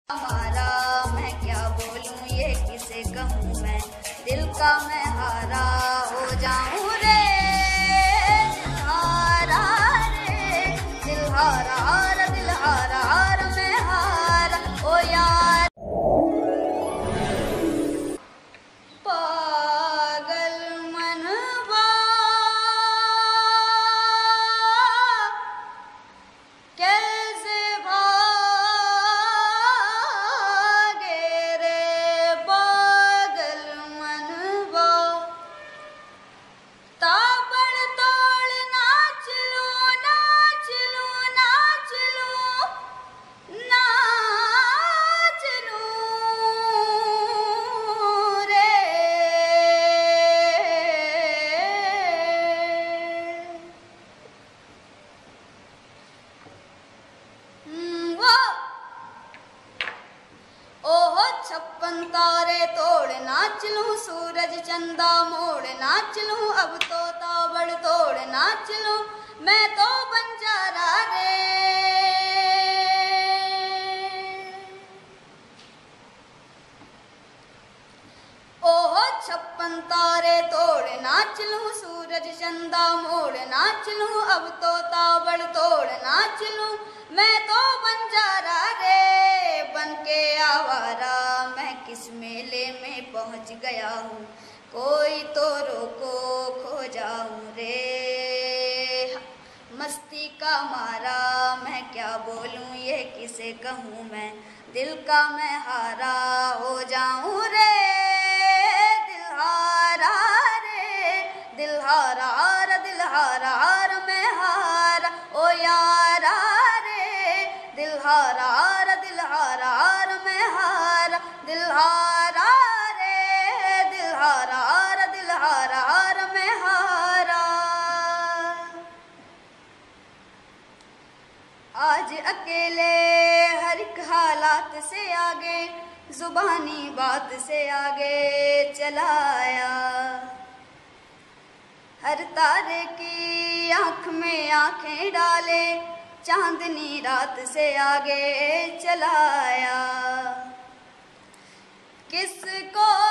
हमारा मैं क्या बोलूं ये किसे कहूँ मैं, दिल का मैं हारा हो जाऊं रे, दिल हारा रे, दिल हारा हारा, दिल हारा हारा, मैं हारा ओ यार। पागल मनवा कैसे भागे रे, पागल मनवा ताबड़ तोड़ नाच लूं नाच लूं नाच लूं नाच लूं रे, वो ओहो 56 तारे तोड़ नाच लूं, सूरज चंदा मोड़ नाच लूं, अब तो ताबड़ तोड़ नाच लूं, मैं तो बंजारा रे। ओहो 56 तारे तोड़ नाच लूं, सूरज चंदा मोड़ नाच लूं, अब तो ताबड़ तोड़ नाच लूं, मैं तो बंजारा रे। बन के आवारा मैं किस मेले में पहुंच गया हूँ, कोई तो रोको खो जाऊं रे, मस्ती का मारा मैं क्या बोलूं ये किसे कहूँ मैं, दिल का मैं हारा हो जाऊं रे, दिल हारा रे, दिल हारा हारा, दिल हारा हारा, मैं हारा ओ यारा रे, दिल हारा हारा, दिल हारा हारा, मैं हारा, दिल हारा रे, दिल हारा हारा, दिल हारा हारा, मैं हारा। आज अकेले हर एक हालात से आगे, जुबानी बात से आगे चलाया, हर तारे की आँख में आँखें डाले, चांदनी रात से आगे चलाया, किसको